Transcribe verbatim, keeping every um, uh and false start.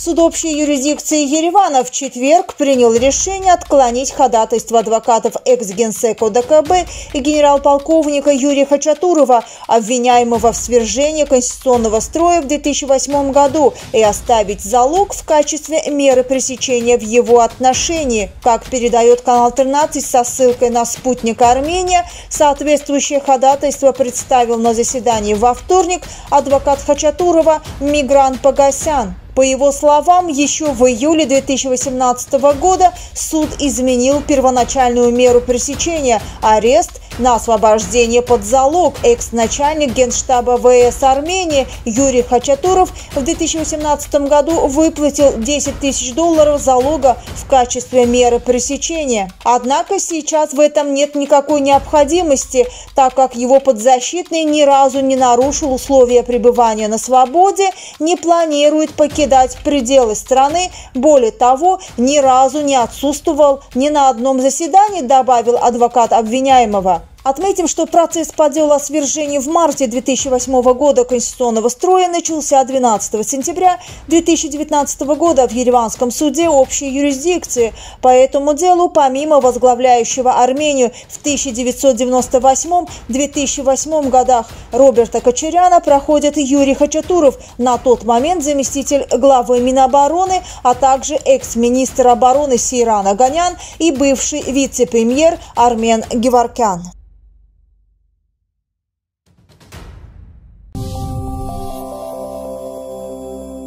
Суд общей юрисдикции Еревана в четверг принял решение отклонить ходатайство адвокатов экс-генсека ОДКБ и генерал-полковника Юрия Хачатурова, обвиняемого в свержении конституционного строя в две тысячи восьмом году, и оставить залог в качестве меры пресечения в его отношении. Как передает канал тринадцать со ссылкой на «Спутник Армения», соответствующее ходатайство представил на заседании во вторник адвокат Хачатурова Мигран Погосян. По его словам, еще в июле две тысячи восемнадцатого года суд изменил первоначальную меру пресечения – арест на освобождение под залог. Экс-начальник Генштаба ВС Армении Юрий Хачатуров в две тысячи восемнадцатом году выплатил десять тысяч долларов залога в качестве меры пресечения. Однако сейчас в этом нет никакой необходимости, так как его подзащитный ни разу не нарушил условия пребывания на свободе, не планирует покидать дать пределы страны, более того, ни разу не отсутствовал ни на одном заседании, добавил адвокат обвиняемого. Отметим, что процесс по делу о свержении в марте две тысячи восьмого года конституционного строя начался двенадцатого сентября две тысячи девятнадцатого года в Ереванском суде общей юрисдикции. По этому делу, помимо возглавляющего Армению в тысяча девятьсот девяносто восьмом — две тысячи восьмом годах Роберта Кочаряна, проходит Юрий Хачатуров, на тот момент заместитель главы Минобороны, а также экс-министр обороны Сейран Оганян и бывший вице-премьер Армен Геворкян.